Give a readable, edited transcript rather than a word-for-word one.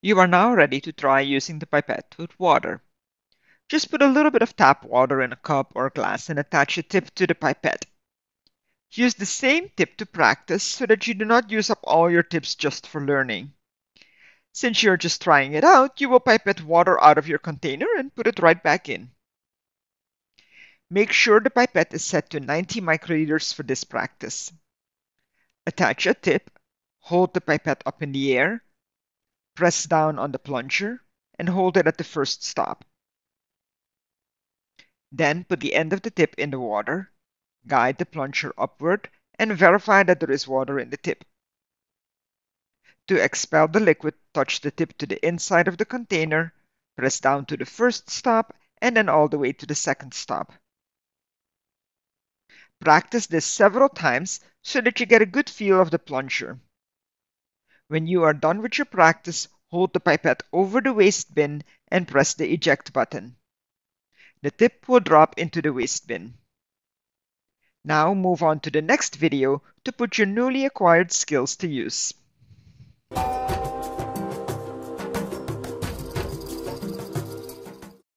You are now ready to try using the pipette with water. Just put a little bit of tap water in a cup or glass and attach a tip to the pipette. Use the same tip to practice so that you do not use up all your tips just for learning. Since you're just trying it out, you will pipette water out of your container and put it right back in. Make sure the pipette is set to 90 microliters for this practice. Attach a tip, hold the pipette up in the air, press down on the plunger, and hold it at the first stop. Then put the end of the tip in the water, guide the plunger upward, and verify that there is water in the tip. To expel the liquid, touch the tip to the inside of the container, press down to the first stop, and then all the way to the second stop. Practice this several times so that you get a good feel of the plunger. When you are done with your practice, hold the pipette over the waste bin and press the eject button. The tip will drop into the waste bin. Now move on to the next video to put your newly acquired skills to use.